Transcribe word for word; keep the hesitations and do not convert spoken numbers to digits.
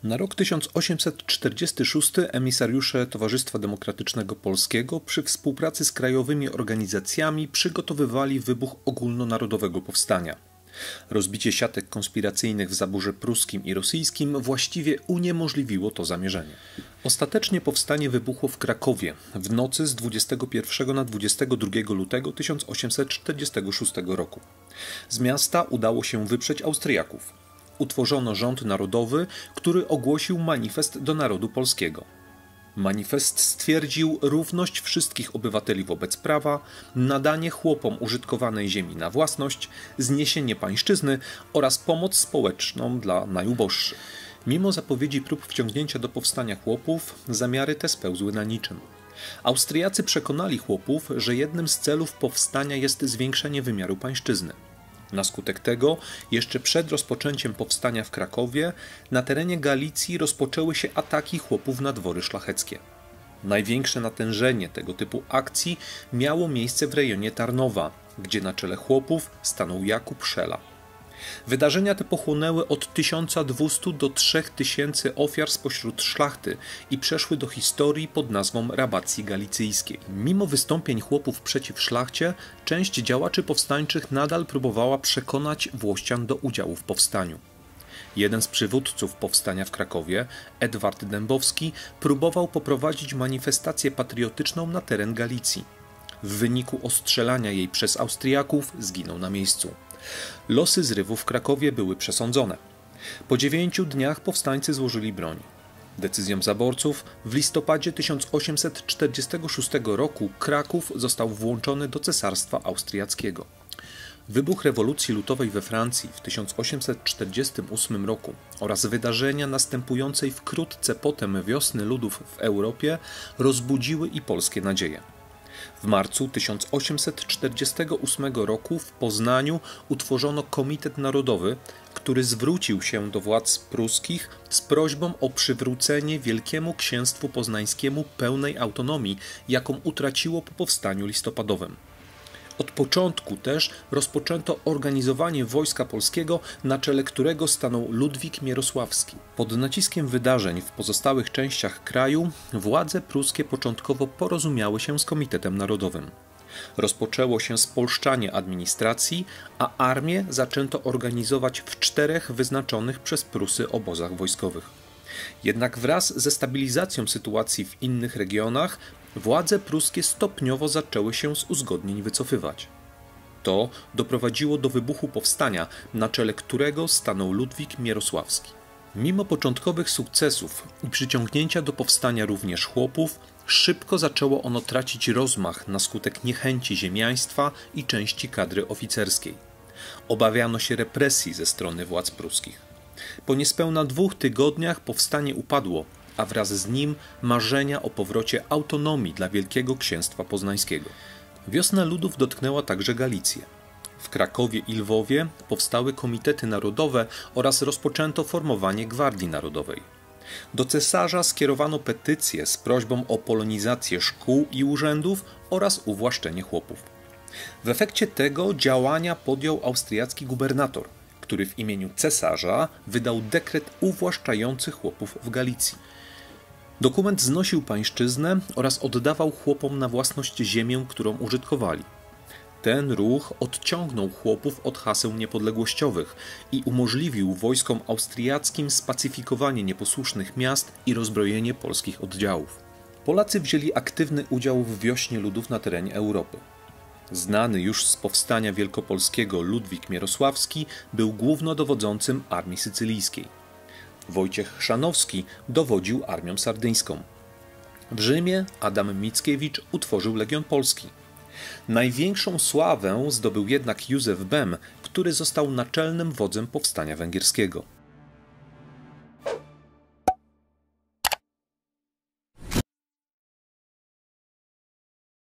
Na rok tysiąc osiemset czterdziesty szósty emisariusze Towarzystwa Demokratycznego Polskiego przy współpracy z krajowymi organizacjami przygotowywali wybuch ogólnonarodowego powstania. Rozbicie siatek konspiracyjnych w zaborze pruskim i rosyjskim właściwie uniemożliwiło to zamierzenie. Ostatecznie powstanie wybuchło w Krakowie w nocy z dwudziestego pierwszego na dwudziestego drugiego lutego tysiąc osiemset czterdziestego szóstego roku. Z miasta udało się wyprzeć Austriaków. Utworzono rząd narodowy, który ogłosił manifest do narodu polskiego. Manifest stwierdził równość wszystkich obywateli wobec prawa, nadanie chłopom użytkowanej ziemi na własność, zniesienie pańszczyzny oraz pomoc społeczną dla najuboższych. Mimo zapowiedzi prób wciągnięcia do powstania chłopów, zamiary te spełzły na niczym. Austriacy przekonali chłopów, że jednym z celów powstania jest zwiększenie wymiaru pańszczyzny. Na skutek tego, jeszcze przed rozpoczęciem powstania w Krakowie, na terenie Galicji rozpoczęły się ataki chłopów na dwory szlacheckie. Największe natężenie tego typu akcji miało miejsce w rejonie Tarnowa, gdzie na czele chłopów stanął Jakub Szela. Wydarzenia te pochłonęły od tysiąca dwustu do trzech tysięcy ofiar spośród szlachty i przeszły do historii pod nazwą rabacji galicyjskiej. Mimo wystąpień chłopów przeciw szlachcie, część działaczy powstańczych nadal próbowała przekonać Włościan do udziału w powstaniu. Jeden z przywódców powstania w Krakowie, Edward Dębowski, próbował poprowadzić manifestację patriotyczną na teren Galicji. W wyniku ostrzelania jej przez Austriaków zginął na miejscu. Losy zrywu w Krakowie były przesądzone. Po dziewięciu dniach powstańcy złożyli broń. Decyzją zaborców w listopadzie tysiąc osiemset czterdziestego szóstego roku Kraków został włączony do Cesarstwa Austriackiego. Wybuch rewolucji lutowej we Francji w tysiąc osiemset czterdziestym ósmym roku oraz wydarzenia następującej wkrótce potem wiosny ludów w Europie rozbudziły i polskie nadzieje. W marcu tysiąc osiemset czterdziestego ósmego roku w Poznaniu utworzono Komitet Narodowy, który zwrócił się do władz pruskich z prośbą o przywrócenie Wielkiemu Księstwu Poznańskiemu pełnej autonomii, jaką utraciło po powstaniu listopadowym. Od początku też rozpoczęto organizowanie wojska polskiego, na czele którego stanął Ludwik Mierosławski. Pod naciskiem wydarzeń w pozostałych częściach kraju władze pruskie początkowo porozumiały się z Komitetem Narodowym. Rozpoczęło się spolszczanie administracji, a armię zaczęto organizować w czterech wyznaczonych przez Prusy obozach wojskowych. Jednak wraz ze stabilizacją sytuacji w innych regionach władze pruskie stopniowo zaczęły się z uzgodnień wycofywać. To doprowadziło do wybuchu powstania, na czele którego stanął Ludwik Mierosławski. Mimo początkowych sukcesów i przyciągnięcia do powstania również chłopów, szybko zaczęło ono tracić rozmach na skutek niechęci ziemiaństwa i części kadry oficerskiej. Obawiano się represji ze strony władz pruskich. Po niespełna dwóch tygodniach powstanie upadło, a wraz z nim marzenia o powrocie autonomii dla Wielkiego Księstwa Poznańskiego. Wiosna ludów dotknęła także Galicję. W Krakowie i Lwowie powstały komitety narodowe oraz rozpoczęto formowanie Gwardii Narodowej. Do cesarza skierowano petycję z prośbą o polonizację szkół i urzędów oraz uwłaszczenie chłopów. W efekcie tego działania podjął austriacki gubernator, który w imieniu cesarza wydał dekret uwłaszczający chłopów w Galicji. Dokument znosił pańszczyznę oraz oddawał chłopom na własność ziemię, którą użytkowali. Ten ruch odciągnął chłopów od haseł niepodległościowych i umożliwił wojskom austriackim spacyfikowanie nieposłusznych miast i rozbrojenie polskich oddziałów. Polacy wzięli aktywny udział w wiośnie ludów na terenie Europy. Znany już z powstania wielkopolskiego Ludwik Mierosławski był głównodowodzącym armii sycylijskiej. Wojciech Chrzanowski dowodził armią sardyńską. W Rzymie Adam Mickiewicz utworzył Legion Polski. Największą sławę zdobył jednak Józef Bem, który został naczelnym wodzem powstania węgierskiego.